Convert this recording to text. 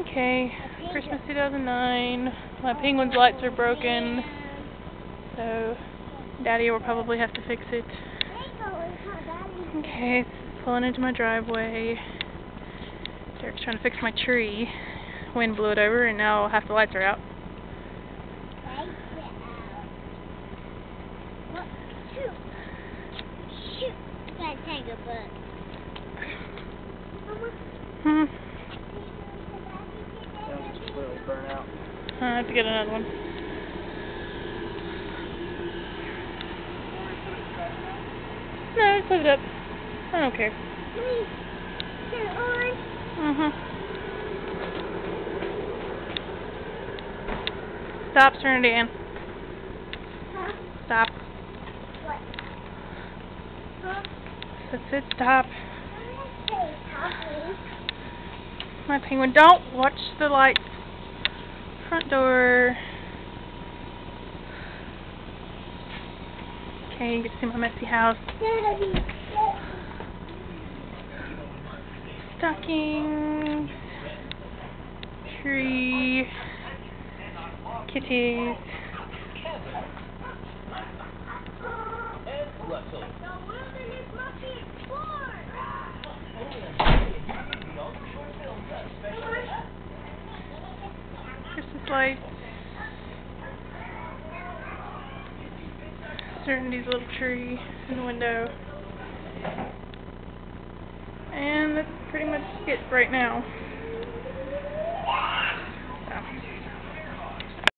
Okay, Christmas 2009. My penguin's lights are broken, so Daddy will probably have to fix it. Okay, it's pulling into my driveway. Derek's trying to fix my tree. Wind blew it over, and now half the lights are out. Shoot! Gotta take a book. Burn out. I have to get another one. No, just put it up. I don't care. Stop, Serenity Ann. Stop. What? Huh? That's it, stop. My penguin, don't watch the lights. Front door. Okay, you get to see my messy house. Stockings. Tree. Kitties. Christmas lights. Certainty's little tree in the window. And that's pretty much it right now.